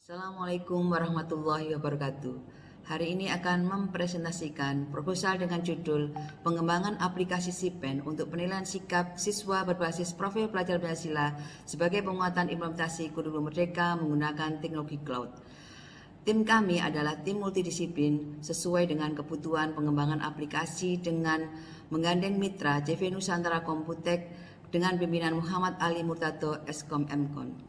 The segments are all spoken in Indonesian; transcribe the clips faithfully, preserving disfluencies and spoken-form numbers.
Assalamualaikum warahmatullahi wabarakatuh. Hari ini akan mempresentasikan proposal dengan judul Pengembangan Aplikasi SIPEN untuk Penilaian Sikap Siswa Berbasis Profil Pelajar Pancasila sebagai penguatan implementasi kurikulum merdeka menggunakan teknologi cloud. Tim kami adalah tim multidisiplin sesuai dengan kebutuhan pengembangan aplikasi dengan menggandeng mitra C V Nusantara Komputek dengan pimpinan Muhammad Ali Murtado, Eskom M-Kon.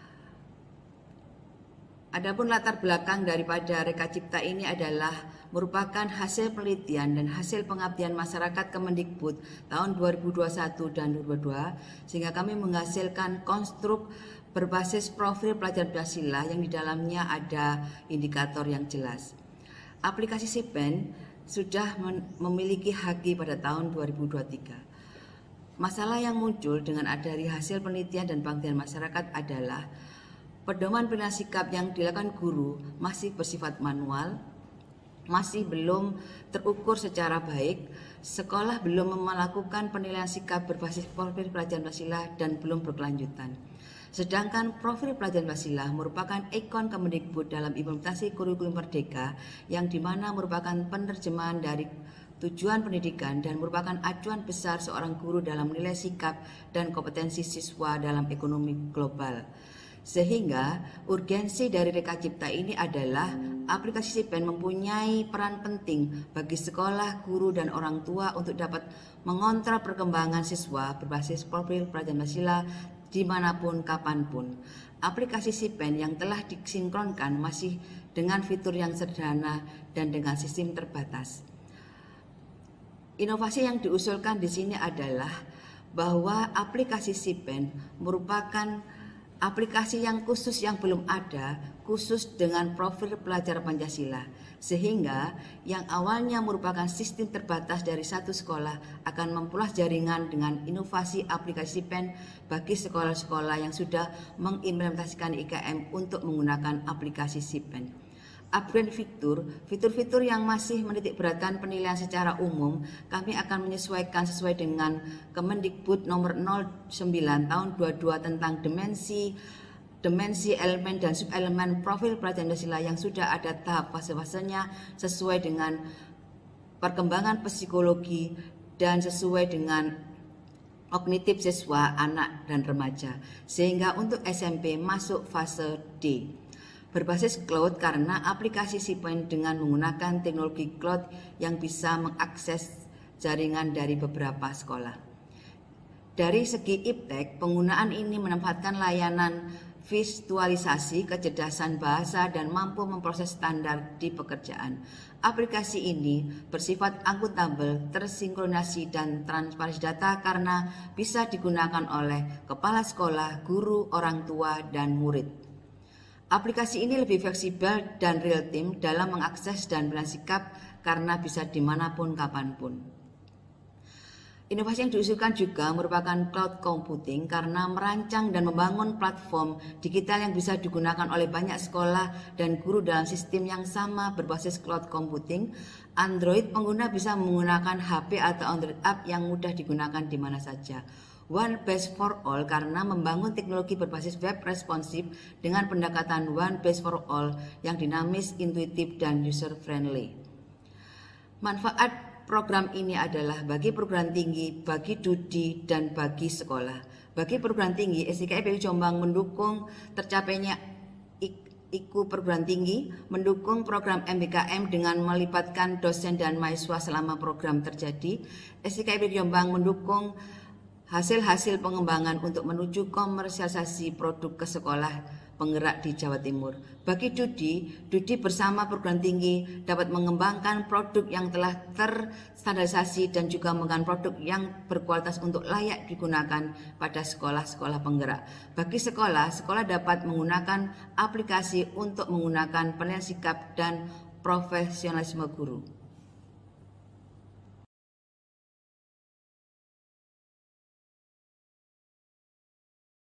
Adapun latar belakang daripada Reka Cipta ini adalah merupakan hasil penelitian dan hasil pengabdian masyarakat Kemendikbud tahun dua ribu dua puluh satu dan dua ribu dua puluh dua, sehingga kami menghasilkan konstruk berbasis profil pelajar Pancasila yang di dalamnya ada indikator yang jelas. Aplikasi SIPEN sudah memiliki H G pada tahun dua ribu dua puluh tiga. Masalah yang muncul dengan dari hasil penelitian dan pengabdian masyarakat adalah pedoman penilaian sikap yang dilakukan guru masih bersifat manual, masih belum terukur secara baik, sekolah belum melakukan penilaian sikap berbasis profil pelajar Pancasila dan belum berkelanjutan. Sedangkan profil pelajar Pancasila merupakan ikon Kemendikbud dalam implementasi kurikulum merdeka yang dimana merupakan penerjemahan dari tujuan pendidikan dan merupakan acuan besar seorang guru dalam menilai sikap dan kompetensi siswa dalam ekonomi global. Sehingga urgensi dari Reka Cipta ini adalah aplikasi SIPEN mempunyai peran penting bagi sekolah, guru, dan orang tua untuk dapat mengontrol perkembangan siswa berbasis profil pelajar Pancasila dimanapun, kapanpun. Aplikasi SIPEN yang telah disinkronkan masih dengan fitur yang sederhana dan dengan sistem terbatas. Inovasi yang diusulkan di sini adalah bahwa aplikasi SIPEN merupakan aplikasi yang khusus yang belum ada, khusus dengan profil pelajar Pancasila, sehingga yang awalnya merupakan sistem terbatas dari satu sekolah akan memperluas jaringan dengan inovasi aplikasi SIPEN bagi sekolah-sekolah yang sudah mengimplementasikan I K M untuk menggunakan aplikasi SIPEN. Upgrade fitur, fitur-fitur yang masih menitik beratkan penilaian secara umum, kami akan menyesuaikan sesuai dengan Kemendikbud nomor nol sembilan tahun dua puluh dua tentang dimensi, dimensi elemen dan subelemen profil pelajar Pancasila yang sudah ada tahap fase-fasenya sesuai dengan perkembangan psikologi dan sesuai dengan kognitif siswa, anak, dan remaja. Sehingga untuk S M P masuk fase D. Berbasis cloud karena aplikasi SIPEN dengan menggunakan teknologi cloud yang bisa mengakses jaringan dari beberapa sekolah. Dari segi iptek, penggunaan ini menempatkan layanan visualisasi, kecerdasan bahasa, dan mampu memproses standar di pekerjaan. Aplikasi ini bersifat akuntabel, tersinkronasi, dan transparansi data karena bisa digunakan oleh kepala sekolah, guru, orang tua, dan murid. Aplikasi ini lebih fleksibel dan real time dalam mengakses dan penilaian sikap karena bisa dimanapun, kapanpun. Inovasi yang diusulkan juga merupakan cloud computing karena merancang dan membangun platform digital yang bisa digunakan oleh banyak sekolah dan guru dalam sistem yang sama berbasis cloud computing. Android pengguna bisa menggunakan H P atau Android app yang mudah digunakan di mana saja. One Base for All karena membangun teknologi berbasis web responsif dengan pendekatan One Base for All yang dinamis, intuitif, dan user friendly. Manfaat program ini adalah bagi perguruan tinggi, bagi studi, dan bagi sekolah. Bagi perguruan tinggi, S I K I P U Jombang mendukung tercapainya I K U perguruan tinggi, mendukung program M B K M dengan melibatkan dosen dan mahasiswa selama program terjadi. S I K I P U Jombang mendukung hasil-hasil pengembangan untuk menuju komersialisasi produk ke sekolah penggerak di Jawa Timur. Bagi Dudi, Dudi bersama perguruan tinggi dapat mengembangkan produk yang telah terstandarisasi dan juga mengembangkan produk yang berkualitas untuk layak digunakan pada sekolah-sekolah penggerak. Bagi sekolah, sekolah dapat menggunakan aplikasi untuk menggunakan penilaian sikap dan profesionalisme guru.